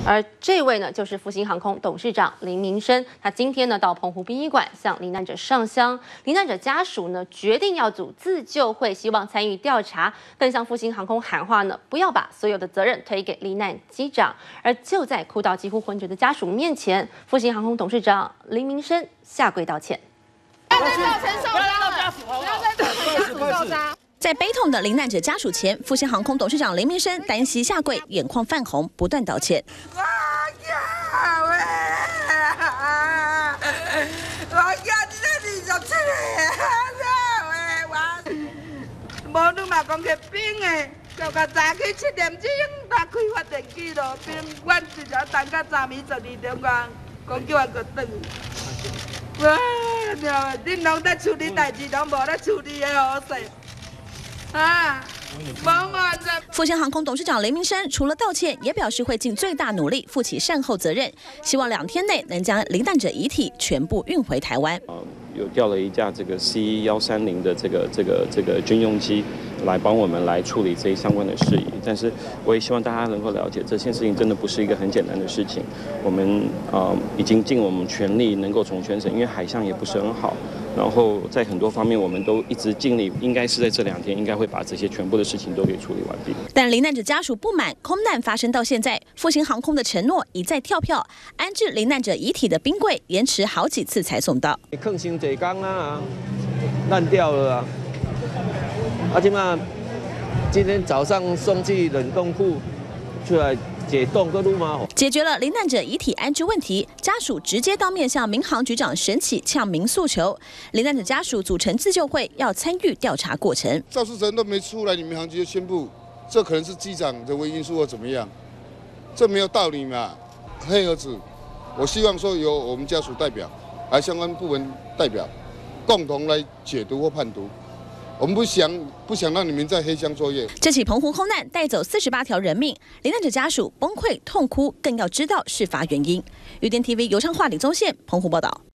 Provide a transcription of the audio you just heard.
而这位呢，就是复兴航空董事长林明生，他今天呢到澎湖殡仪馆向罹难者上香。罹难者家属呢决定要组自救会，希望参与调查，更向复兴航空喊话呢，不要把所有的责任推给罹难机长。而就在哭到几乎昏厥的家属面前，复兴航空董事长林明生下跪道歉。 不要再造成受伤了，不要再造成家属受伤。 在悲痛的罹难者家属前，复兴航空董事长林明生单膝下跪，眼眶泛红，不断道歉。 无你嘛讲去冰的，就甲早起7点钟打开发电机咯，冰，阮直接等到昨暝12点钟，讲叫我去转。哇，恁拢在处理代志，拢无咧处理的好势。 复兴航空董事长林明生除了道歉，也表示会尽最大努力负起善后责任，希望2天内能将罹难者遗体全部运回台湾。 有调了一架这个 C130的这个军用机来帮我们来处理这一相关的事宜，但是我也希望大家能够了解，这件事情真的不是一个很简单的事情。我们已经尽我们全力能够从全省，因为海象也不是很好，然后在很多方面我们都一直尽力，应该是在这2天应该会把这些全部的事情都给处理完毕。 但罹难者家属不满，空难发生到现在，复兴航空的承诺一再跳票，安置罹难者遗体的冰柜延迟好几次才送到。 坑星这缸啊，烂掉了啊！今天早上送去冷冻库出来解冻个路吗？ 解决了罹难者遗体安置问题，家属直接当面向民航局长沈启呛民诉求。罹难者家属组成自救会，要参与调查过程。 肇事责任都没出来，你民航局就宣布，这可能是机长人为因素或怎么样，这没有道理嘛？黑儿子，我希望说由我们家属代表，还相关部门代表，共同来解读或判读。我们不想让你们在黑箱作业。 这起澎湖空难带走48条人命，罹难者家属崩溃痛哭，更要知道事发原因。UDN TV 尤昌化李宗宪澎湖报道。